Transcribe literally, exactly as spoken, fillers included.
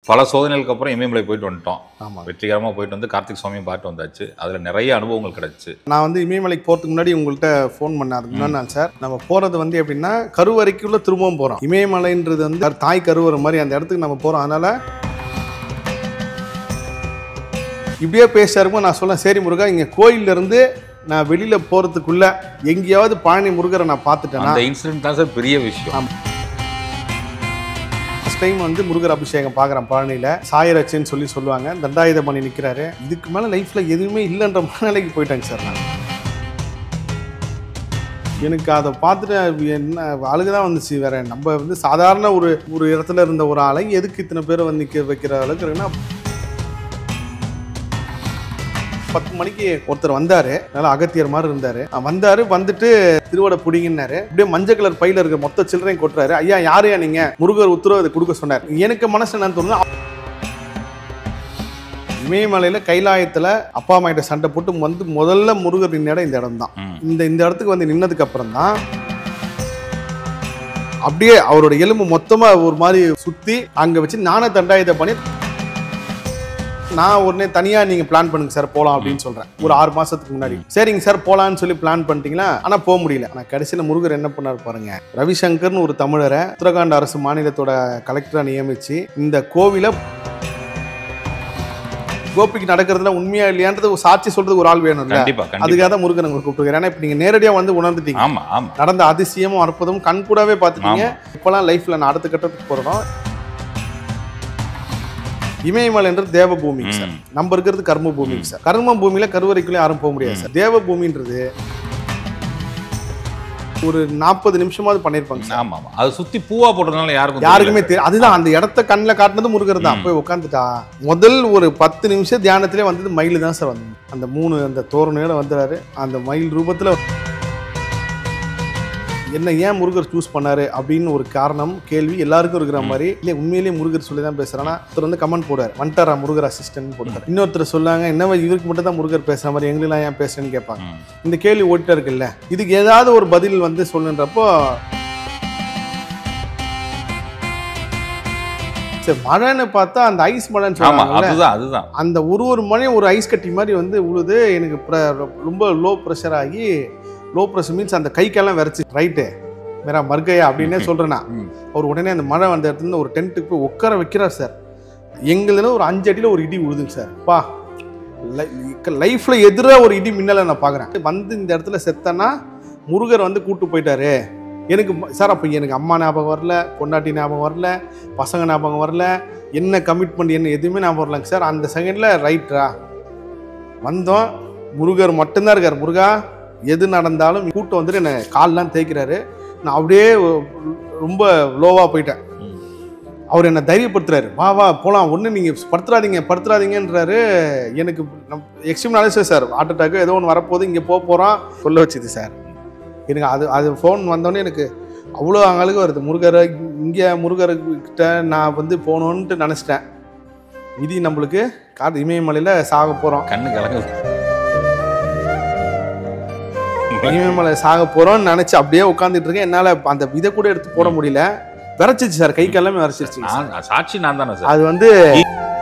பல சோதனைகளுக்கு அப்புறம் இமயமலை போயிட்டு வந்துட்டோம். ஆமாம், வெற்றிகரமாக போயிட்டு வந்து கார்த்திக் சுவாமியை பார்த்து வந்தாச்சு. அதில் நிறைய அனுபவங்கள் கிடச்சி. நான் வந்து இமயமலைக்கு போகிறதுக்கு முன்னாடி உங்கள்கிட்ட ஃபோன் பண்ணேன். அதுக்கு முன்னாடி நான் சார் நம்ம போகிறது வந்து எப்படின்னா கருவறைக்குள்ளே திரும்பவும் போகிறோம். இமயமலைன்றது வந்து தாய் கருவறை மாதிரி அந்த இடத்துக்கு நம்ம போகிறோம். அதனால் இப்படியே பேசிட்டா இருக்கும். நான் சொன்னேன், சரி முருகா, இங்கே கோயிலிருந்து நான் வெளியில் போகிறதுக்குள்ள எங்கேயாவது பழனி முருகரை நான் பார்த்துட்டேன். அந்த இன்சிடென்ட் தான் சார் பெரிய விஷயம். ஃபர்ஸ்ட் டைம் வந்து முருகர் அபிஷேகம் பார்க்குறேன் பழனியில். சாயரட்சின்னு சொல்லி சொல்லுவாங்க. தண்டாயுதம் பண்ணி நிற்கிறாரு. இதுக்கு மேலே லைஃப்பில் எதுவுமே இல்லைன்ற மனநிலைக்கு போயிட்டாங்க சார். நான் எனக்கு அதை பார்த்துட்டு என்ன அழுகுதான் வந்துச்சு. வேற நம்ம வந்து சாதாரண ஒரு ஒரு இடத்துல இருந்த ஒரு ஆளை எதுக்கு இத்தனை பேரை வந்து நிற்க வைக்கிற அளவுக்கு இருக்குன்னா, பத்து மணிக்கு ஒருத்தர் வந்தாரு. நல்லா அகத்தியர் மாதிரி இருந்தாரு. வந்தாரு, வந்துட்டு திருவடை புடிங்கன்னாரு. அப்படியே மஞ்சள் கலர் பையில இருக்க மொத்த சில்லறையும் கொட்டுறாரு. ஐயா, யாரையா நீங்க? முருகர் உத்தரவு கொடுக்க சொன்னார். எனக்கு மனசு என்னன்னு தோணுது, இமயமலையில கைலாயத்துல அப்பா அம்மா கிட்ட சண்டை போட்டு வந்து முதல்ல முருகர் நின்ன இடம் இந்த இடம் தான். இந்த இந்த இடத்துக்கு வந்து நின்னதுக்கு அப்புறம் தான் அப்படியே அவரோட எலும்பு மொத்தமா ஒரு மாதிரி சுத்தி அங்க வச்சு நானே தண்டாயுத பண்ணி நான் உடனே தனியா நீங்க பிளான் பண்ணுங்க சார் போலாம் அப்படின்னு சொல்றேன். ஒரு ஆறு மாசத்துக்கு முன்னாடி சரிங்க சார் போலான்னு சொல்லி பிளான் பண்ணிட்டீங்களா? ஆனா போக முடியல. ஆனா கடைசியில முருகர் என்ன பண்ணாரு பாருங்க. ரவிசங்கர்னு ஒரு தமிழரை உத்தரகாண்ட் அரசு மாநிலத்தோட கலெக்டரா நியமிச்சு இந்த கோவில கோபிக்கு நடக்கிறதுல உண்மையா இல்லையான்றது சாட்சி சொல்றதுக்கு ஒரு ஆள் வேணும். அதுக்காக தான் முருகன் உங்களுக்கு கூப்பிட்டுருக்காரு. ஏன்னா இப்ப நீங்க நேரடியா வந்து உணர்ந்துட்டீங்க. நடந்த அதிசயமும் அற்புதமும் கண் கூடவே பார்த்துட்டீங்க. இப்பெல்லாம் லைஃப்ல நான் அடுத்த கட்டத்துக்கு போறோம். இமயமலைன்றது தேவ பூமி சார். நம்ம இருக்கிறது கர்ம பூமி சார். கர்ம பூமியில கருவறைக்குள்ளே யாரும் போக முடியாது சார். தேவ பூமின்றது ஒரு நாற்பது நிமிஷமாவது பண்ணிருப்பாங்க. ஆமா ஆமா, அது சுத்தி பூவா போட்டதுனால யாருக்கும் யாருக்குமே தெரியும். அதுதான் அந்த இடத்த கண்ணில் காட்டினது முருகர் தான். போய் உட்காந்துட்டா முதல் ஒரு பத்து நிமிஷம் தியானத்திலே வந்தது மயில் தான் சார். வந்து அந்த மூணு அந்த தோரணையோட வந்துறாரு. அந்த மயில் ரூபத்துல என்ன ஏன் முருகர் சூஸ் பண்ணாரு அப்படின்னு ஒரு காரணம் கேள்வி எல்லாருக்கும் இருக்கிற மாதிரி. இல்லை உண்மையிலேயே முருகர் சொல்லி தான் பேசுறானா? ஒருத்தர் வந்து கமெண்ட் போடுறாரு, வந்துட்டாரா முருகர் அசிஸ்டன்ட் போடுறாரு. இன்னொருத்தர் சொல்லாங்க, என்ன இவருக்கு மட்டும் தான் முருகர் பேசுற மாதிரி, எங்களெல்லாம் ஏன் பேசுறேன்னு கேட்பாங்க. இந்த கேள்வி ஓட்டிட்டா இருக்குல்ல, இதுக்கு ஏதாவது ஒரு பதில் வந்து சொல்லுன்றப்போ சரி மழைன்னு பார்த்தா அந்த ஐஸ் மழைன்னு சொல்லுவாங்க. அந்த ஒரு ஒரு மழையும் ஒரு ஐஸ் கட்டி மாதிரி வந்து உழுது. எனக்கு ரொம்ப லோ ப்ரெஷர் ஆகி, லோ ப்ரெஷர் மீன்ஸ் அந்த கைக்கெல்லாம் விரைச்சி ரைட்டு மேரா மர்கையா அப்படின்னே சொல்கிறேன்னா, அவர் உடனே அந்த மழை வந்த இடத்துல ஒரு டென்ட்டுக்கு போய் உட்கார வைக்கிறார் சார். எங்களுதுல ஒரு அஞ்சு அடியில் ஒரு இடி உழுதுங்க சார். பா லைஃப்பில் எதிராக ஒரு இடி மின்னலை நான் பார்க்குறேன். வந்து இந்த இடத்துல செத்தனா முருகர் வந்து கூப்பிட்டு போயிட்டாரு. எனக்கு சார் அப்போ எனக்கு அம்மா ஞாபகம் வரல, பொண்டாட்டி ஞாபகம் வரல, பசங்க ஞாபகம் வரல, என்ன கமிட்மெண்ட் என்ன எதுவுமே ஞாபகம் வரலங்க சார். அந்த செகண்டில் ரைட்டா வந்தோம், முருகர் மட்டும்தான் இருக்கார். முருகா எது நடந்தாலும் கூட்டம் வந்துட்டு என்னை கால்லாம் தேய்க்கிறாரு. நான் அப்படியே ரொம்ப லோவாக போயிட்டேன். அவர் என்னை தைரியப்படுத்துறாரு, வா வா போகலாம், ஒன்று நீங்கள் படுத்துறாதீங்க படுத்துறாதீங்கன்றாரு. எனக்கு extreme knowledge sir, heart attack ஏதோ ஒன்று வரப்போகுது, இங்கே போக போகிறோம் சொல்ல வச்சுது சார். எனக்கு அது அது ஃபோன் வந்தோடனே எனக்கு அவ்வளோ அங்களுக்கு வருது. முருகரை இங்கே முருகர்கிட்ட நான் வந்து போகணுன்ட்டு நினச்சிட்டேன். விதி நம்மளுக்கு காது இமயமலையில் சாக போகிறோம். கண்ணு கலங்க இமயமலை சாக போகிறோன்னு நினச்சி அப்படியே உட்காந்துட்டு இருக்கேன். என்னால் அந்த இதை கூட எடுத்து போட முடியல. விரைச்சிச்சு சார், கை கல்லாமே விரைச்சிருச்சு. சாட்சி நான் தானே சார். அது வந்து